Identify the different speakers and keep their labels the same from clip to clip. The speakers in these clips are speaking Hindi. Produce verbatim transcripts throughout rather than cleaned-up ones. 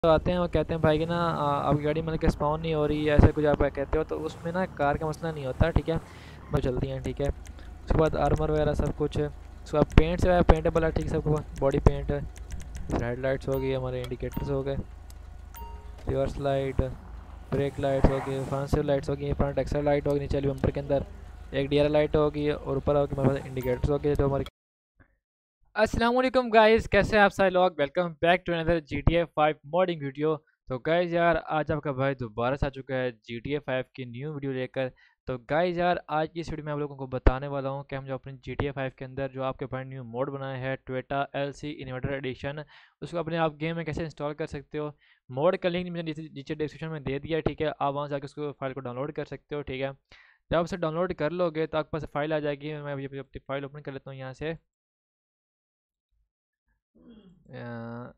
Speaker 1: तो आते हैं वो कहते हैं भाई कि ना आ, आपकी गाड़ी मतलब कि स्पॉन नहीं हो रही है, ऐसे कुछ आप कहते हो, तो उसमें ना कार का मसला नहीं होता, ठीक है। मैं चलती हैं, ठीक है। उसके बाद आर्मर वगैरह सब कुछ है। उसके बाद पेंट से वगैरह पेंटेबल है, ठीक है, सब बॉडी पेंट है। फिर हेडलाइट्स हो गई, हमारे इंडिकेटर्स हो गए, रिवर्स लाइट, ब्रेक लाइट्स हो गई, फ्रंट से लाइट्स हो गई, फ्रंट एक्सल लाइट होगी नीचे बम्पर के अंदर, एक डी आर लाइट होगी और ऊपर होगी हमारे पास इंडिकेटर्स हो गए जो हमारे। अस्सलाम वालेकुम गाइस, कैसे हैं आप सारे लोग। Welcome back to another G T A five modding video. तो गाइस यार आज आपका भाई दोबारा से आ चुका है जी टी ए फाइव की न्यू वीडियो लेकर। तो गाइस यार आज की इस वीडियो में आप लोगों को बताने वाला हूं कि हम जो अपने जी टी ए फाइव के अंदर जो आपके भाई न्यू मोड बनाया है Toyota L C inverter edition, उसको अपने आप गेम में कैसे इंस्टॉल कर सकते हो। मोड का लिंक मैंने नीचे नीचे डिस्क्रिप्शन में दे दिया है, ठीक है। आप वहाँ जाकर उसको फाइल को डाउनलोड कर सकते हो, ठीक है। जब आप उसे डाउनलोड कर लोगे तो आपके पास फाइल आ जाएगी। मैं अभी अपनी फाइल ओपन कर लेता हूँ यहाँ से। अ,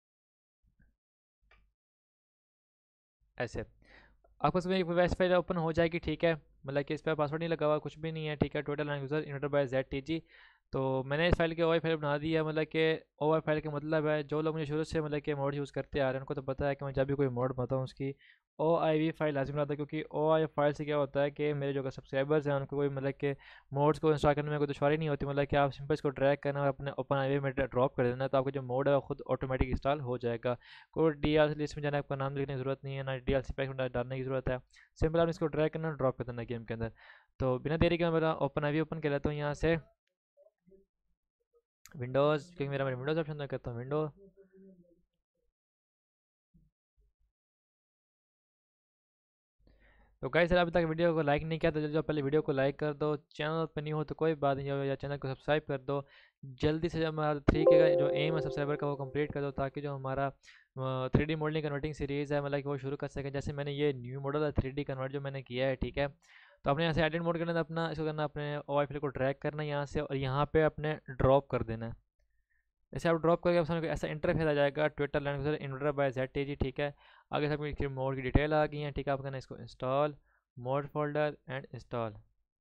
Speaker 1: ऐसे आपको उसमें एक वेब फाइल ओपन हो जाएगी, ठीक है। मतलब कि इस पर पासवर्ड नहीं लगा हुआ, कुछ भी नहीं है, ठीक है। Total user inverter by Z T G. तो मैंने इस फाइल के ओ आई फाइल बना दी है। मतलब कि ओ आई फाइल का मतलब है, जो लोग मुझे शुरू से मतलब कि मोड यूज़ करते आ रहे हैं उनको तो पता है कि मैं जब भी कोई मोड बनाता हूँ उसकी ओ आई वी फाइल लाजमी बनाता है, क्योंकि ओ आई फाइल से क्या होता है कि मेरे जो सब्सक्राइबर्स हैं उनको कोई मतलब कि मोड्स को इंस्टॉल करने में कोई दुश्वारी नहीं होती। मतलब कि आप सिंपल इसको ड्रैग करना और अपने ओपन आई वी में ड्रॉप कर देना, तो आपका जो मोड है वो खुद ऑटोमेटिक इंस्टॉल हो जाएगा। कोई डी एल सी लिस्ट में जाना आपका नाम लिखने की ज़रूरत नहीं है, ना डी एल सी पैक में डालने की ज़रूरत है। सिंपल आपने इसको ड्रैग करना, ड्रॉप कर देना गेम के अंदर। तो बिना देरी के मैं मेरा ओपन आई वी ओपन कर लेता हूँ यहाँ से विंडोज़, क्योंकि मेरा मेरा विंडोज़ ऑप्शन करता हूँ विंडो। तो गाइस अभी तक वीडियो को लाइक नहीं किया तो जल्दी पहले वीडियो को लाइक कर दो। चैनल पर नहीं हो तो कोई बात नहीं, या चैनल को सब्सक्राइब कर दो। जल्दी से हमारा थ्री के का जो एम है सब्सक्राइबर का वो कंप्लीट कर दो, ताकि जो हमारा three D modelling converting series है मतलब कि वो शुरू कर सकें। जैसे मैंने ये न्यू मॉडल है थ्री डी कन्वर्ट जो मैंने किया है, ठीक है। तो आपने यहाँ से एडिट मोड करना था, अपना इसको करना, अपने ओ आई फाइल को ड्रैग करना है यहाँ से और यहाँ पे अपने ड्रॉप कर देना है। जैसे आप ड्रॉप करके सामने ऐसा इंटरफेस आ जाएगा, Twitter land inverter by Z T G, ठीक है। आगे सब मोड की डिटेल आ गई है, ठीक है। आप करना इसको install mod folder and install.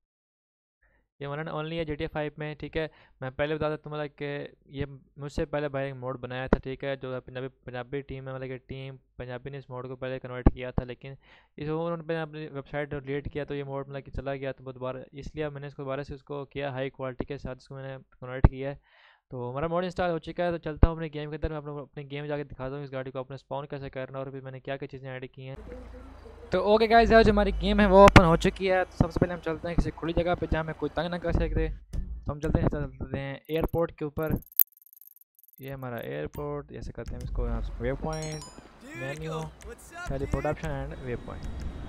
Speaker 1: ये वन ओनली है जी टी ए फाइव में, ठीक है। मैं पहले बता देता हूँ मतलब कि ये मुझसे पहले भाई एक मोड बनाया था, ठीक है, जो पंजाबी पंजाबी टीम है, मतलब कि टीम पंजाबी ने इस मोड को पहले कन्वर्ट किया था, लेकिन इस उन्होंने अपनी वेबसाइट डिलीट किया तो ये मोड मतलब कि चला गया। तो दोबारा इसलिए मैंने इसको दोबारा से उसको किया, हाई क्वालिटी के साथ इसको मैंने कन्वर्ट किया है। तो हमारा मोड इंस्टॉल हो चुका है। तो चलता हूँ अपने गेम के अंदर, मैं अपने अपने गेम जाके दिखाता हूँ इस गाड़ी को अपने स्पॉन कैसे करना और फिर मैंने क्या क्या चीज़ें ऐड की हैं। तो ओके गाइस यार जो हमारी गेम है वो ओपन हो चुकी है। तो सबसे पहले हम चलते हैं किसी खुली जगह पे जहाँ में कोई तंग ना कर सकते। तो हम चलते हैं चलते हैं एयरपोर्ट के ऊपर। ये हमारा एयरपोर्ट, जैसे करते हैं इसको यहाँ से वे पॉइंट, मेन्यू, पहले प्रोडक्शन एंड वे पॉइंट।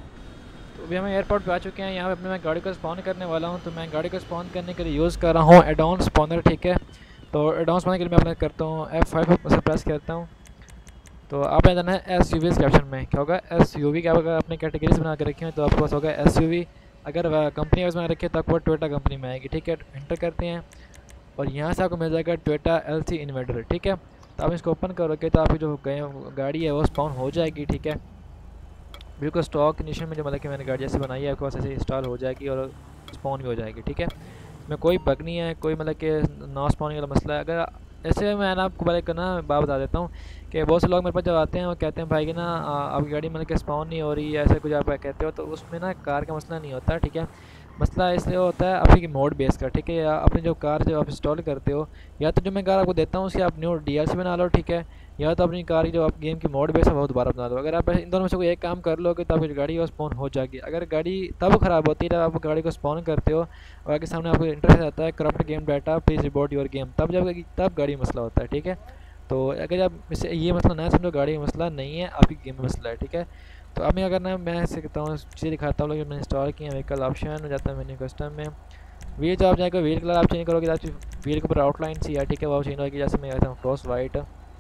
Speaker 1: तो अभी हम एयरपोर्ट पे आ चुके हैं। यहाँ पे अपने मैं गाड़ी को स्पॉन करने वाला हूँ। तो मैं गाड़ी को स्पॉन करने के लिए यूज़ कर रहा हूँ एडॉन स्पॉनर, ठीक है। तो एडॉन स्पॉनर के लिए मैं अपना करता हूँ एफ फाइव से प्रेस करता हूँ। तो आप यहाँ जाना है एस यू वी इस कैप्शन में। क्या होगा एस यू वी, क्या होगा अपने कैटेगरीज बना के रखी हैं तो आपके पास होगा एस यू वी। अगर कंपनी बना रखी है तो आपको टोयोटा कंपनी में आएगी, ठीक है। इंटर करते हैं और यहाँ से आपको मिल जाएगा टोयोटा एल सी इन्वर्टर, ठीक है। तो आप इसको ओपन करोगे तो आपकी जो गाड़ी है वो स्पॉन हो जाएगी, ठीक है। बिल्कुल स्टॉक कंडीशन में जो मतलब कि मैंने गाड़ी जैसे बनाई है आपके पास ऐसे इंस्टॉल हो जाएगी और स्पॉन भी हो जाएगी, ठीक है। इसमें कोई बग नहीं है, कोई मतलब कि नॉ स्पॉनिंग वाला मसला है। अगर ऐसे मैं ना आपको पहले करना बात बता देता हूँ कि बहुत से लोग मेरे पास जब आते हैं वो कहते हैं भाई कि ना आपकी गाड़ी मतलब कि स्पॉन नहीं हो रही है, ऐसे कुछ आप कहते हो, तो उसमें ना कार का मसला नहीं होता, ठीक है। मसला इसलिए होता है आपकी मोड बेस का, ठीक है। या अपनी जो कार जो आप इंस्टॉल करते हो, या तो जो मैं कार आपको देता हूँ उसकी आप न्यू डी एल सी बना लो, ठीक है। या तो अपनी कार की जो आप गेम की मोड बेस है वो दोबारा बना लो। अगर आप इन दोनों में से कोई एक काम कर लोगे तो आपकी गाड़ी वो स्पॉन हो जाएगी। अगर गाड़ी तब ख़राब होती है जब आप गाड़ी को स्पॉन करते हो और आगे सामने आपको इंटरफेस आता है corrupt game data please report your game, तब जब तब गाड़ी मसला होता है, ठीक है। तो अगर आप इससे ये मसला ना समझो, गाड़ी का मसला नहीं है, आपकी गेम में मसला है, ठीक है। तो अब मैं अगर ना मैं ऐसे कहता हूँ चीज़ें दिखाता हूँ, मैंने इंस्टॉल किया व्हीकल ऑप्शन जाता है मैंने कस्टम में व्हील, जो आप जाएगा व्हील कलर आप चेंज करोगे तो व्हील के ऊपर आउटलाइन सी है, ठीक है, वो चेंज होगी। जैसे मैं कहता हूँ क्रॉस वाइट,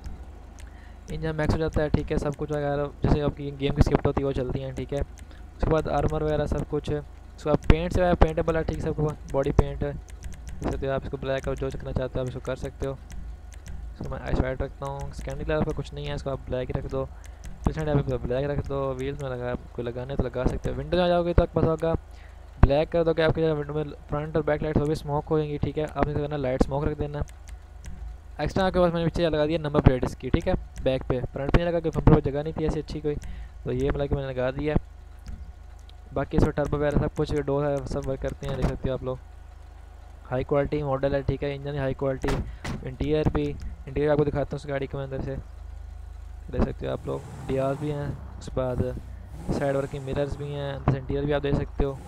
Speaker 1: इंजन मैक्स हो जाता है, ठीक है। सब कुछ वगैरह जैसे आपकी गेम की स्क्रिप्ट होती है वो चलती हैं, ठीक है। उसके बाद आर्मर वगैरह सब कुछ है। उसके बाद पेंट से पेंटेबल है, ठीक है, सबको बॉडी पेंट है। जैसे तो आप इसको ब्लैक और जो रखना चाहते हो आप इसको कर सकते हो। इसको मैं आइस वाइट रखता हूँ। स्कैंडिंग लेवल पर कुछ नहीं है, इसको आप ब्लैक ही रख दो। पिछले आप ब्लैक रख दो। व्हील्स में लगा कोई लगाने तो लगा सकते हो। विंडो में आ जाओगे तो आपके पास होगा ब्लैक कर दोगे, आपके विंडो में फ्रंट और बैक लाइट वो भी स्मोक होगी, ठीक है। आपने करना लाइट स्मोक रख देना। एक्स्ट्रा आपके पास मैंने पीछे लगा दिया नंबर प्लेट इसकी, ठीक है, बैक पे। फ्रंट पे लगा, कि फ्रंट पर जगह नहीं थी ऐसी अच्छी कोई, तो ये मतलब कि मैंने लगा दिया। बाकी इसमें टर्बो वगैरह सब कुछ डोर है, सब वर्क करते हैं, देख सकते हो आप लोग। हाई क्वालिटी मॉडल है, ठीक है, इंजन हाई क्वालिटी, इंटीरियर भी, इंटीरियर आपको दिखाता हूँ उस गाड़ी के अंदर से, देख सकते हो आप लोग। डी आर भी हैं, उसके बाद साइड वर्किंग मिरर्स भी हैं, अंदर इंटीरियर भी आप देख सकते हो।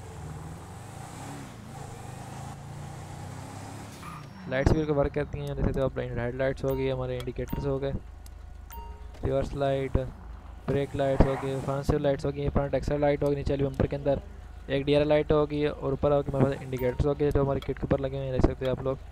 Speaker 1: लाइट्स भी वर्क करती हैं, देख सकते हो आप। हेड लाइट्स हो गई, हमारे इंडिकेटर्स हो गए, रिवर्स लाइट, ब्रेक लाइट्स हो गई, फ्रंट से लाइट्स हो गई, फ्रंट एक्सर लाइट होगी नीचे वाली बम्पर के अंदर, एक डी आर लाइट होगी, और ऊपर होगी हमारे पास इंडिकेटर्स हो गए जो हमारे किट के ऊपर लगे हुए हैं, देख सकते हो आप लोग।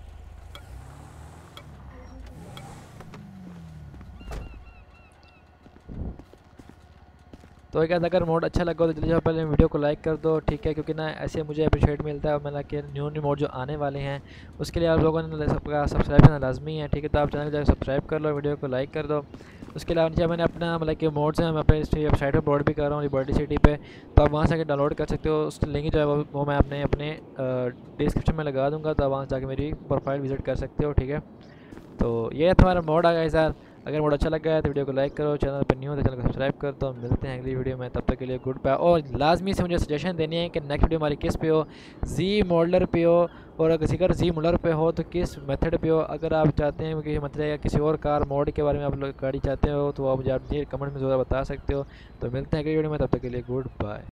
Speaker 1: तो क्या अगर मोड अच्छा लगा तो जल्दी से पहले वीडियो को लाइक कर दो, ठीक है, क्योंकि ना ऐसे मुझे अप्रिशिएट मिलता है। और मैंने कि न्यू न्यू मोड जो आने वाले हैं उसके लिए आप लोगों ने सबका सब्सक्राइब करना लाजमी है, ठीक है। तो आप चैनल को जाकर सब्सक्राइब कर लो, वीडियो को लाइक कर दो। उसके अलावा नीचे मैंने अपना मतलब कि मोड्स हैं मैं अपने वेबसाइट पर अपलोड भी कर रहा हूँ, लिबर्टी सिटी पे, तो आप वहाँ से आकर डाउनलोड कर सकते हो। उसकी लिंक जो है वो, वो मैं अपने अपने डिस्क्रिप्शन में लगा दूँगा, तो आप वहाँ से जाकर मेरी प्रोफाइल विजिट कर सकते हो, ठीक है। तो ये तुम्हारा मोड आ गया सर। अगर मोड अच्छा लगा है तो वीडियो को लाइक करो, चैनल पर न्यू हो तो चैनल को सब्सक्राइब कर दो। मिलते हैं अगली वीडियो में, तब तक के लिए गुड बाय। और लाजमी से मुझे सजेशन देनी है कि नेक्स्ट वीडियो हमारी किस पे हो, जी मॉडलर पे हो, और अगर अगर जी मॉडलर पे हो तो किस मेथड पे हो। अगर आप चाहते हैं कि मतलब या किसी और कार मोड के बारे में आप लोग गाड़ी चाहते हो तो आप मुझे आप कमेंट में ज़रूर बता सकते हो। तो मिलते हैं अगली वीडियो में, तब तक के लिए गुड बाय।